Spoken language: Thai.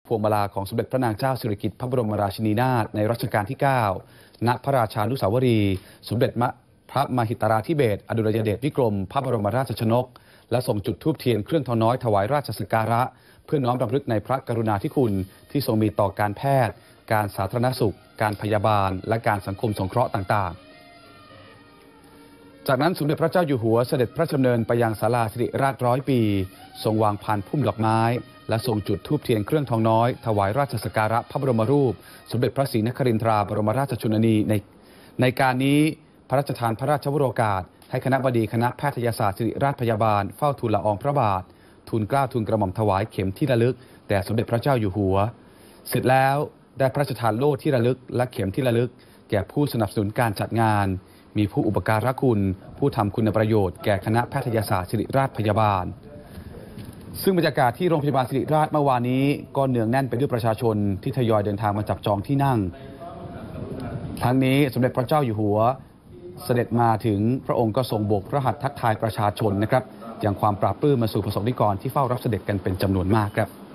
พวงมาลาของสมเด็จพระนางเจ้าสิริกิติ์พระบรมราชินีนาถในรัชกาลที่ 9 ณ พระราชานุสาวรีย์สมเด็จพระมหิตราธิเบศรอดุลยเดชวิกรมพระบรมราชชนกและส่งจุดธูปเทียนเครื่องทองน้อยถวายราชสักการะเพื่อน้อมรำลึกในพระกรุณาธิคุณที่ทรงมีต่อการแพทย์การสาธารณสุขการพยาบาลและการสังคมสงเคราะห์ต่างๆจากนั้นสมเด็จพระเจ้าอยู่หัวเสด็จพระดำเนินไปยังศาลาสิริราช100 ปีทรงวางพานพุ่มดอกไม้และทรงจุดธูปเทียนเครื่องทองน้อยถวายราชสักการะพระบรมรูปสมเด็จพระศรีนครินทราบรมราชชนนีในการนี้พระราชทานพระราชวโรกาสให้คณบดีคณะแพทยศาสตร์ศิริราชพยาบาลเฝ้าทูลละอองพระบาททูลเกล้าทูลกระหม่อมถวายเข็มที่ระลึกแด่สมเด็จพระเจ้าอยู่หัวเสร็จแล้วได้พระราชทานโล่ที่ระลึกและเข็มที่ระลึกแก่ผู้สนับสนุนการจัดงานมีผู้อุปการะคุณผู้ทำคุณประโยชน์แก่คณะแพทยศาสตร์ศิริราชพยาบาลซึ่งบรรยากาศที่โรงพยาบาลศิริราชเมื่อวานนี้ก็เนืองแน่นไปด้วยประชาชนที่ทยอยเดินทางมาจับจองที่นั่งทั้งนี้สมเด็จพระเจ้าอยู่หัวเสด็จมาถึงพระองค์ก็ทรงโบกพระหัตถ์ทักทายประชาชนนะครับอย่างความปราบปลื้มมาสู่ประสบนิกรที่เฝ้ารับเสด็จกันเป็นจำนวนมากครับ